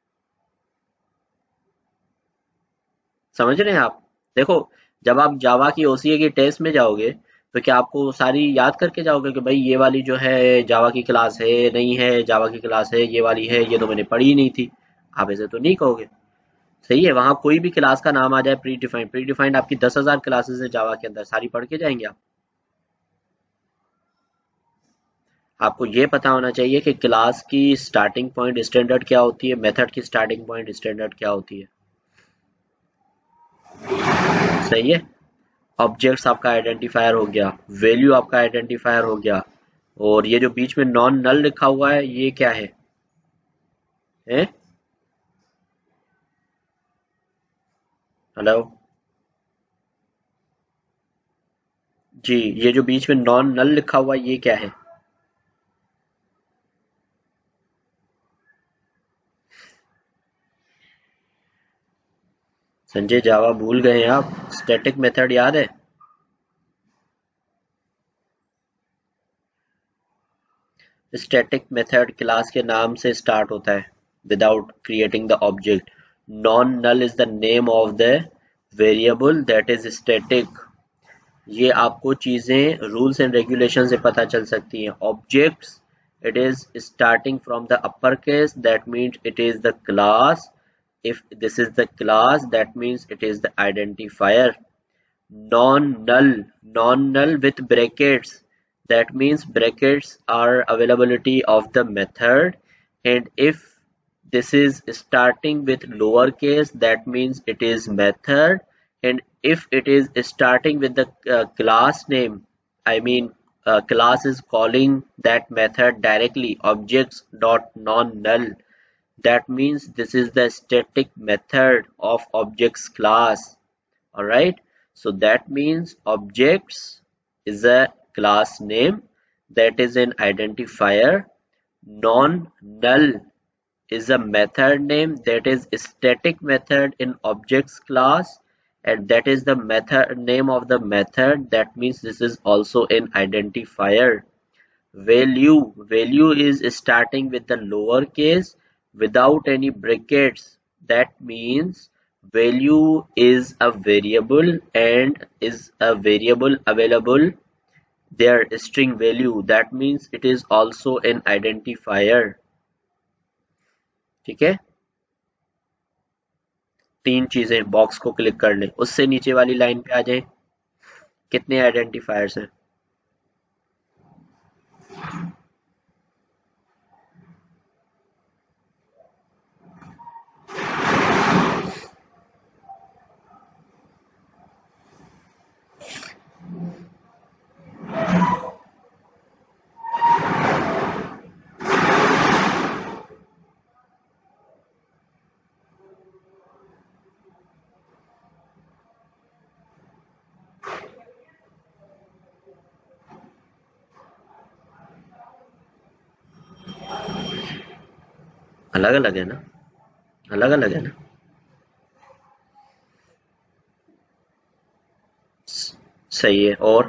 [SPEAKER 1] समझ रहे हैं आप? देखो, जब आप जावा की ओसीए की टेस्ट में जाओगे, तो क्या आपको सारी याद करके जाओगे कि भाई ये वाली जो है जावा की क्लास है, नहीं है जावा की क्लास है, ये वाली है, ये तो मैंने पढ़ी नहीं थी? आप ऐसे तो नहीं कहोगे। सही है। वहां कोई भी क्लास का नाम आ जाए, प्री डिफाइंड, प्री डिफाइंड आपकी 10,000 क्लासेस है जावा के अंदर, सारी पढ़ के जाएंगे आप? आपको ये पता होना चाहिए कि क्लास की स्टार्टिंग पॉइंट स्टैंडर्ड क्या होती है, मेथड की स्टार्टिंग पॉइंट स्टैंडर्ड क्या होती है। सही है। ऑब्जेक्ट्स आपका आइडेंटिफायर हो गया, वैल्यू आपका आइडेंटिफायर हो गया, और ये जो बीच में नॉन नल लिखा हुआ है ये क्या है? हैं? हेलो? जी, ये जो बीच में नॉन नल लिखा हुआ है ये क्या है? संजय, जावा भूल गए हैं आप? स्टैटिक मेथड याद है? स्टैटिक मेथड क्लास के नाम से स्टार्ट होता है without creating the object. Non null is the name of the variable that is static. ये आपको चीजें रूल्स एंड रेगुलेशन से पता चल सकती हैं। Objects, it is starting from the upper case, that means it is the class. if this is the class, that means it is the identifier. Non-null, non-null with brackets, that means brackets are availability of the method. And if this is starting with lowercase, that means it is method. And if it is starting with the class name, I mean class is calling that method directly, objects dot non-null, that means this is the static method of objects class. Alright, so that means objects is a class name, that is an identifier. Non-null is a method name, that is static method in objects class, and that is the method name of the method, that means this is also an identifier. Value is starting with the lower case without any brackets. That means value is a variable and is a variable available their string value. That means it is also an identifier. ठीक है? तीन चीजें, box को click कर लें, उससे नीचे वाली लाइन पे आ जाएं। कितने आइडेंटिफायर्स हैं? अलग अलग है ना? अलग अलग है ना? सही है। और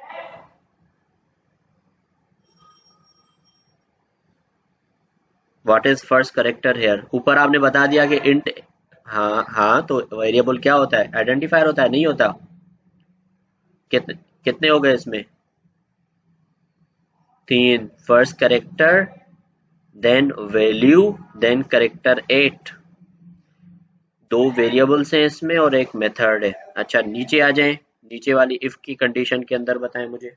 [SPEAKER 1] what is first character here? ऊपर आपने बता दिया कि इंट। हाँ हाँ, तो वेरिएबल क्या होता है? आइडेंटिफायर होता है, नहीं होता? कितने कितने हो गए इसमें? तीन। First character, then value, then character 8। दो वेरिएबल्स हैं इसमें और एक मेथड है। अच्छा, नीचे आ जाएं। नीचे वाली इफ की कंडीशन के अंदर बताएं मुझे।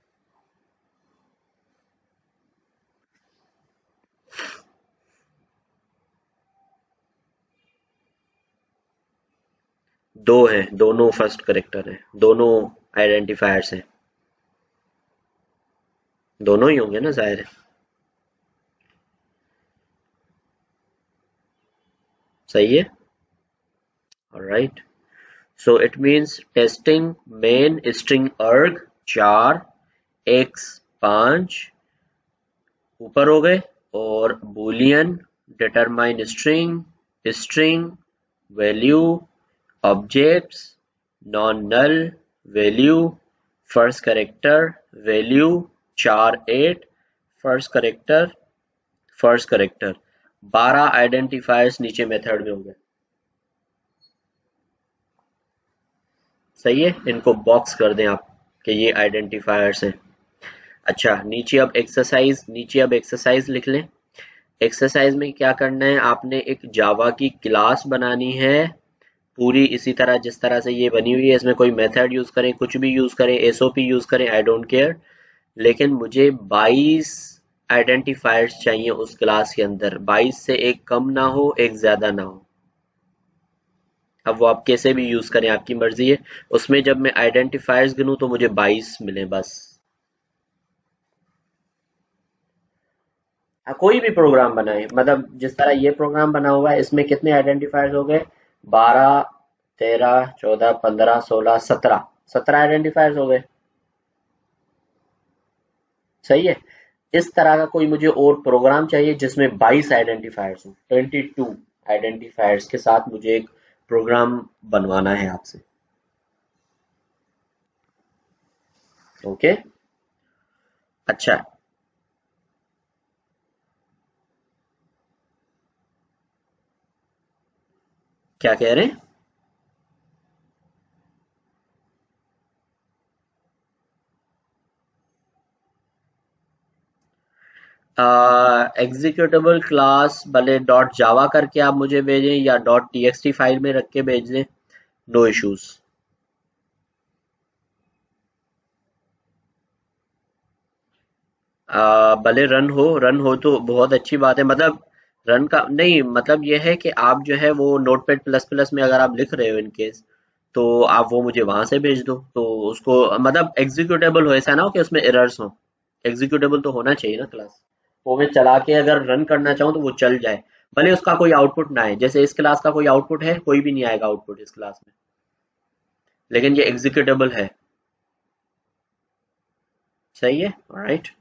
[SPEAKER 1] दो हैं, दोनों फर्स्ट करेक्टर हैं, दोनों आइडेंटिफायर्स हैं, दोनों ही होंगे ना जाहिर है। सही है। Alright, so it means testing main string arg 4, X 5 ऊपर हो गए, और boolean determine string, string value, objects non null value, first character value 4 8 first character, first character 12 identifiers नीचे मेथड में हो गए। सही है, इनको बॉक्स कर दें आप कि ये आइडेंटिफायर्स हैं। अच्छा, नीचे अब एक्सरसाइज लिख लें। एक्सरसाइज में क्या करना है, आपने एक जावा की क्लास बनानी है, पूरी इसी तरह जिस तरह से ये बनी हुई है। इसमें कोई मेथड यूज करें, कुछ भी यूज करें, एसओपी यूज करें, आई डोंट केयर, लेकिन मुझे 22 आइडेंटिफायर्स चाहिए उस क्लास के अंदर। 22 से एक कम ना हो, एक ज्यादा ना हो। अब वो आप कैसे भी यूज करें, आपकी मर्जी है। उसमें जब मैं आइडेंटिफायर्स गिनूं तो मुझे 22 मिले बस। कोई भी प्रोग्राम बनाए, मतलब जिस तरह ये प्रोग्राम बना हुआ है, इसमें कितने आइडेंटिफायर्स हो गए, 12 13 14 15 16 17, 17 आइडेंटिफायर्स हो गए। सही है। इस तरह का कोई मुझे और प्रोग्राम चाहिए जिसमें 22 आइडेंटिफायर्स हो, 22 आइडेंटिफायर्स के साथ मुझे एक प्रोग्राम बनवाना है आपसे। ओके। अच्छा, क्या कह रहे हैं? एग्जीक्यूटेबल क्लास भले डॉट जावा करके आप मुझे भेजें या डॉट टीएक्सटी फाइल में रख के भेज दें, नो इश्यूज। भले रन हो तो बहुत अच्छी बात है। मतलब रन का नहीं मतलब यह है कि आप जो है वो नोटपैड प्लस प्लस में अगर आप लिख रहे हो इन केस, तो आप वो मुझे वहां से भेज दो, तो उसको मतलब एग्जीक्यूटेबल हो, ऐसा ना हो कि उसमें एरर्स हो। एग्जीक्यूटेबल तो होना चाहिए ना क्लास, वो मैं चला के अगर रन करना चाहूँ तो वो चल जाए, भले उसका कोई आउटपुट ना आए। जैसे इस क्लास का कोई आउटपुट है, कोई भी नहीं आएगा आउटपुट इस क्लास में, लेकिन ये एग्जीक्यूटेबल है। सही है, ऑलराइट।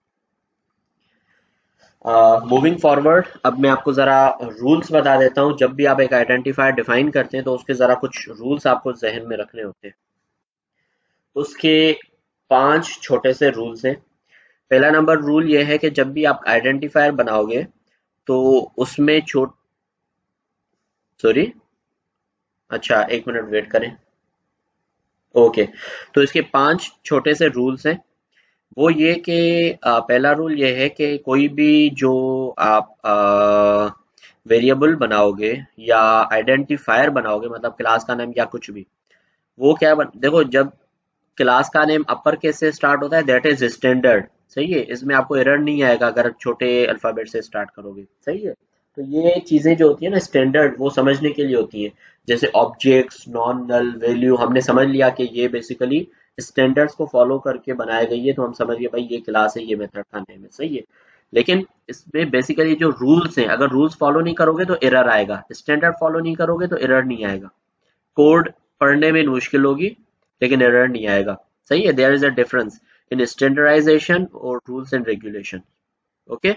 [SPEAKER 1] मूविंग फॉरवर्ड, अब मैं आपको जरा रूल्स बता देता हूँ। जब भी आप एक आइडेंटिफायर डिफाइन करते हैं तो उसके जरा कुछ रूल्स आपको जहन में रखने होते हैं। उसके 5 छोटे से रूल्स हैं। पहला नंबर रूल ये है कि जब भी आप आइडेंटिफायर बनाओगे तो उसमें छोट सॉरी, अच्छा एक मिनट वेट करें। ओके, तो इसके 5 छोटे से रूल्स हैं। वो ये कि पहला रूल ये है कि कोई भी जो आप वेरिएबल बनाओगे या आइडेंटिफायर बनाओगे, मतलब क्लास का नाम या कुछ भी, वो देखो, जब क्लास का नेम अपर केस से स्टार्ट होता है दैट इज स्टैंडर्ड। सही है, इसमें आपको एरर नहीं आएगा अगर आप छोटे अल्फाबेट से स्टार्ट करोगे। सही है, तो ये चीजें जो होती है ना स्टैंडर्ड, वो समझने के लिए होती है। जैसे ऑब्जेक्ट्स नॉन नल वैल्यू, हमने समझ लिया कि ये बेसिकली स्टैंडर्ड्स को फॉलो करके बनाया गई है, तो हम समझ गए भाई ये क्लास है, ये मेथड का नेम है। सही है, लेकिन इसमें बेसिकली जो रूल्स हैं, अगर रूल्स फॉलो नहीं करोगे तो एरर आएगा, स्टैंडर्ड फॉलो नहीं करोगे तो एरर नहीं आएगा। कोड पढ़ने में मुश्किल होगी लेकिन एरर नहीं आएगा। सही है, there is a difference in standardisation और rules and regulation. Okay,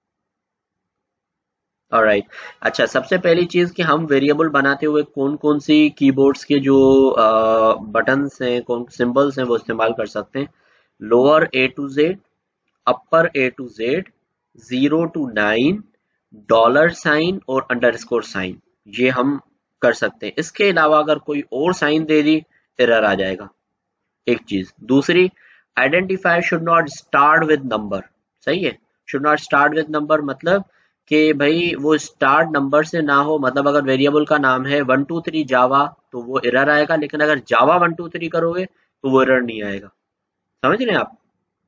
[SPEAKER 1] alright. अच्छा, सबसे पहली चीज कि हम वेरिएबल बनाते हुए कौन कौन सी कीबोर्ड्स के जो बटन्स हैं, कौन सिंबल्स हैं, वो इस्तेमाल कर सकते हैं। Lower A to Z, upper A to Z, 0 to 9, dollar sign और अंडरस्कोर साइन, ये हम कर सकते हैं। इसके अलावा अगर कोई और साइन दे दी, एरर आ जाएगा। एक चीज, दूसरी, identifier should not start with number. सही है, should not start with number मतलब कि भाई वो स्टार्ट नंबर से ना हो। मतलब अगर वेरिएबल का नाम है 123 जावा, तो वो एरर आएगा, लेकिन अगर जावा 123 करोगे तो वो एरर नहीं आएगा। समझ रहे हैं आप?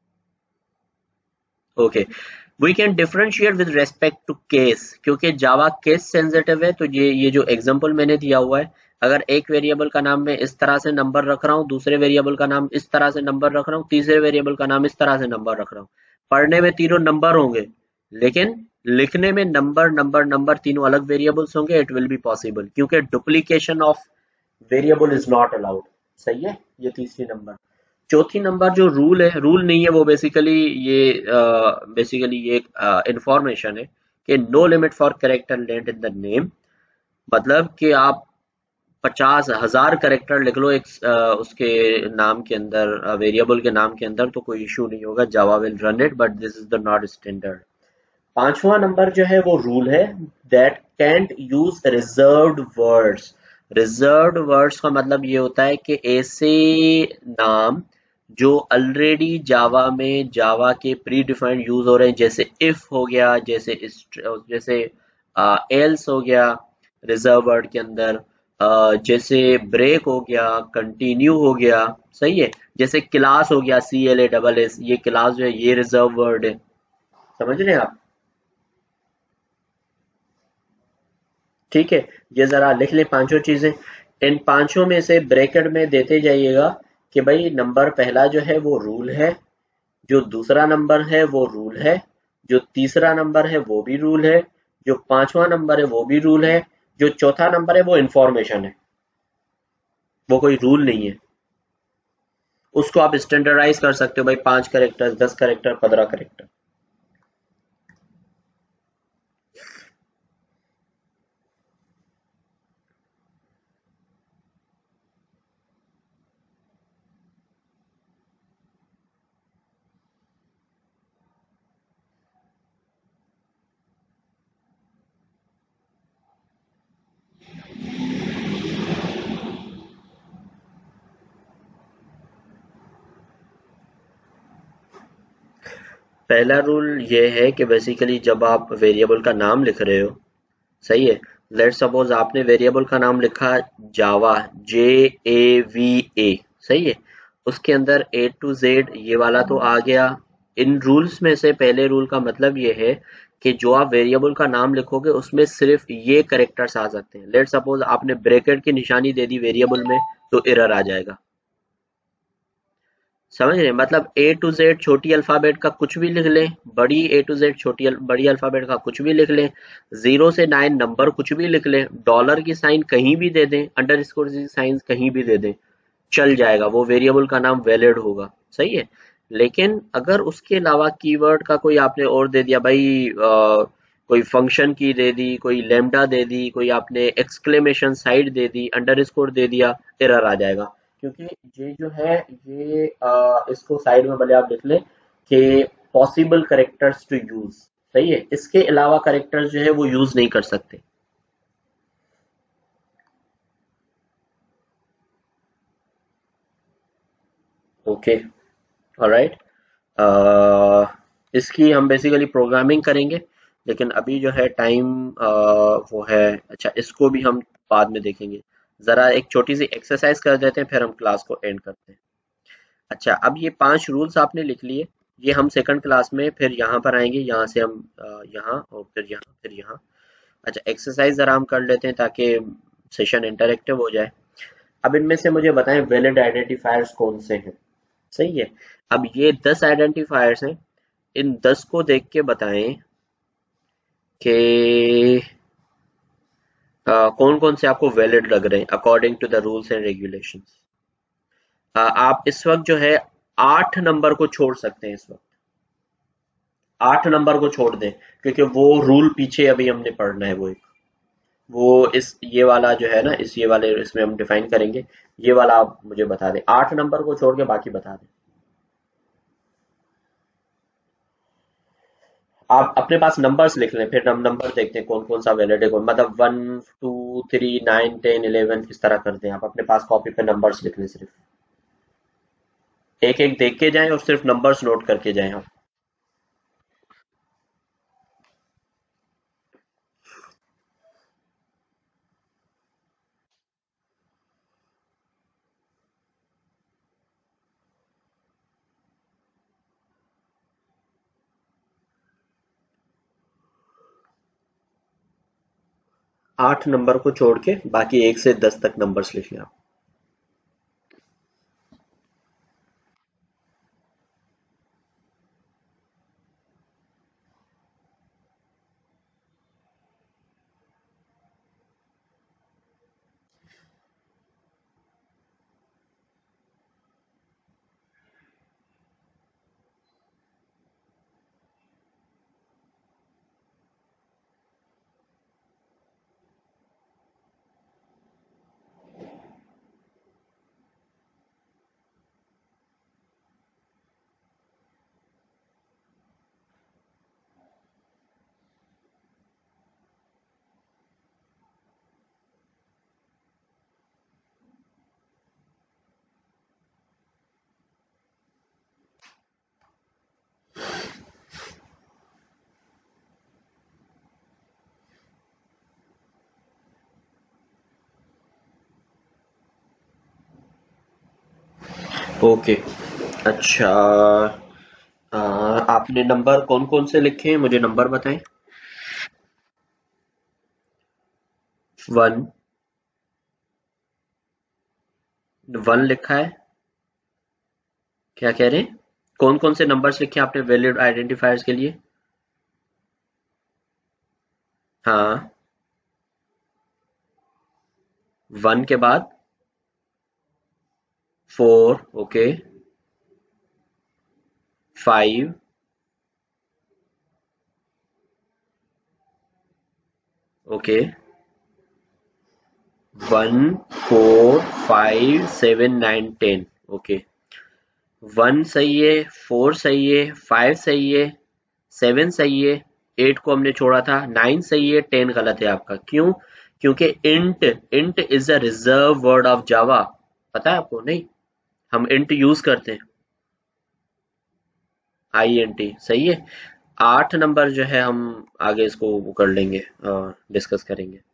[SPEAKER 1] Okay, we can differentiate with respect to case, क्योंकि जावा केस सेंसिटिव है, तो ये जो एग्जांपल मैंने दिया हुआ है, अगर एक वेरिएबल का नाम मैं इस तरह से नंबर रख रहा हूँ, दूसरे वेरिएबल का नाम इस तरह से नंबर रख रहा हूँ, तीसरे वेरिएबल का नाम इस तरह से नंबर रख रहा हूँ, पढ़ने में तीनों नंबर होंगे, लेकिन लिखने में नंबर नंबर नंबर तीनों अलग वेरिएबल्स होंगे, इट विल बी पॉसिबल, क्योंकि duplication of variable is not allowed. सही है, ये तीसरी नंबर। चौथी नंबर जो रूल है, रूल नहीं है वो, बेसिकली ये एक इंफॉर्मेशन है कि no limit for character length in the name. मतलब कि आप 50,000 कैरेक्टर लिख लो एक उसके नाम के अंदर, वेरिएबल के नाम के अंदर, तो कोई इशू नहीं होगा, Java will run it, but this is the not standard. पांचवा नंबर जो है वो रूल है, that can't use reserved words. Reserved words का मतलब ये होता है कि ऐसे नाम जो ऑलरेडी जावा में जावा के प्री डिफाइंड यूज हो रहे हैं, जैसे इफ हो गया, जैसे एल्स हो गया रिजर्व वर्ड के अंदर, जैसे ब्रेक हो गया, कंटिन्यू हो गया। सही है, जैसे क्लास हो गया, CLASS, ये क्लास जो है ये रिजर्व वर्ड है। समझ रहे हैं आप? ठीक है, ये जरा लिख लें पांचों चीजें। इन पांचों में से ब्रैकेट में देते जाइएगा कि भाई नंबर पहला जो है वो रूल है, जो दूसरा नंबर है वो रूल है, जो तीसरा नंबर है वो भी रूल है, जो पांचवा नंबर है वो भी रूल है, जो चौथा नंबर है वो इंफॉर्मेशन है, वो कोई रूल नहीं है। उसको आप स्टैंडर्डाइज कर सकते हो भाई, 5 कैरेक्टर, 10 कैरेक्टर, 15 कैरेक्टर। पहला रूल ये है कि बेसिकली जब आप वेरिएबल का नाम लिख रहे हो, सही है, लेट सपोज आपने वेरिएबल का नाम लिखा जावा, JAVA, सही है, उसके अंदर A to Z ये वाला तो आ गया। इन रूल्स में से पहले रूल का मतलब ये है कि जो आप वेरिएबल का नाम लिखोगे उसमें सिर्फ ये करेक्टर्स आ सकते हैं। लेट सपोज आपने ब्रैकेट की निशानी दे दी वेरिएबल में, तो एरर आ जाएगा। समझ रहे हैं? मतलब A to Z छोटी अल्फाबेट का कुछ भी लिख लें, बड़ी A to Z बड़ी अल्फाबेट का कुछ भी लिख लें, 0 से 9 नंबर कुछ भी लिख लें, डॉलर की साइन कहीं भी दे दें, अंडर स्कोर की साइन कहीं भी दे दें, चल जाएगा, वो वेरिएबल का नाम वैलिड होगा। सही है। लेकिन अगर उसके अलावा कीवर्ड का कोई आपने और दे दिया भाई, कोई फंक्शन की दे दी, कोई लेमडा दे दी, कोई आपने एक्सक्लेमेशन साइड दे दी, अंडरस्कोर दे दिया, एरर आ जाएगा। क्योंकि ये जो है ये इसको साइड में भले आप लिख लें कि पॉसिबल करेक्टर्स टू यूज। सही है, इसके अलावा करेक्टर्स जो है वो यूज नहीं कर सकते। Okay, alright. इसकी हम बेसिकली प्रोग्रामिंग करेंगे, लेकिन अभी जो है टाइम वो है, अच्छा इसको भी हम बाद में देखेंगे। जरा एक छोटी सी एक्सरसाइज कर देते हैं, फिर हम क्लास को एंड करते हैं। अच्छा, अब ये 5 रूल्स आपने लिख लिए, ये हम सेकंड क्लास में फिर यहाँ पर आएंगे, यहाँ से हम यहाँ और फिर यहाँ फिर यहाँ। अच्छा, एक्सरसाइज जरा हम कर लेते हैं ताकि सेशन इंटरेक्टिव हो जाए। अब इनमें से मुझे बताएं वैलिड आइडेंटिफायर्स कौन से हैं। सही है, अब ये 10 आइडेंटिफायर्स हैं, इन 10 को देख के बताएं कि कौन कौन से आपको वैलिड लग रहे हैं according to the rules and regulations. आप इस वक्त जो है 8 नंबर को छोड़ सकते हैं, इस वक्त 8 नंबर को छोड़ दें, क्योंकि वो रूल पीछे अभी हमने पढ़ना है, वो एक, वो इस ये वाला जो है ना, इस ये वाले इसमें हम डिफाइन करेंगे, ये वाला आप मुझे बता दें, 8 नंबर को छोड़ के बाकी बता दें। आप अपने पास नंबर्स लिख लें, फिर हम नंबर देखते हैं कौन कौन सा वैलिड है, कौन मतलब 1 2 3 9 10 11 इस तरह करते हैं। आप अपने पास कॉपी पे नंबर्स लिख लें, सिर्फ एक एक देख के जाएं और सिर्फ नंबर्स नोट करके जाएं आप। 8 नंबर को छोड़ के बाकी 1 से 10 तक नंबर्स लिख लें आप। ओके। अच्छा, आपने नंबर कौन कौन से लिखे हैं, मुझे नंबर बताएं। 1, 1 लिखा है। क्या कह रहे हैं, कौन कौन से नंबर्स लिखे आपने वैलिड आइडेंटिफायर्स के लिए। हाँ, 1 के बाद 4, ओके, 5, ओके, 1, 4, 5, 7, 9, 10, ओके। 1 सही है, 4 सही है, 5 सही है, 7 सही है, 8 को हमने छोड़ा था, 9 सही है, 10 गलत है आपका। क्यों? क्योंकि int int is a reserve word of Java. पता है आपको? नहीं, हम इंट यूज करते हैं। INT सही है। 8 नंबर जो है हम आगे इसको वो कर लेंगे, डिस्कस करेंगे।